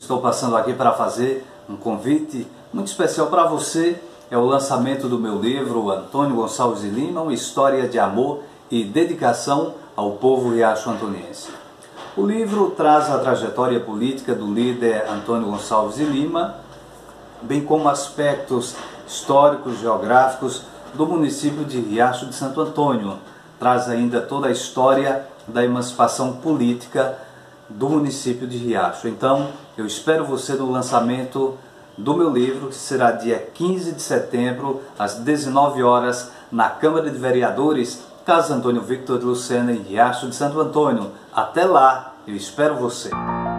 Estou passando aqui para fazer um convite muito especial para você. É o lançamento do meu livro Antônio Gonçalves de Lima, uma história de amor e dedicação ao povo riacho-antoniense. O livro traz a trajetória política do líder Antônio Gonçalves de Lima, bem como aspectos históricos, geográficos do município de Riacho de Santo Antônio. Traz ainda toda a história da emancipação política do município de Riacho. Então, eu espero você no lançamento do meu livro, que será dia 15 de setembro, às 19 horas, na Câmara de Vereadores, Casa Antônio Victor de Lucena, em Riacho de Santo Antônio. Até lá, eu espero você.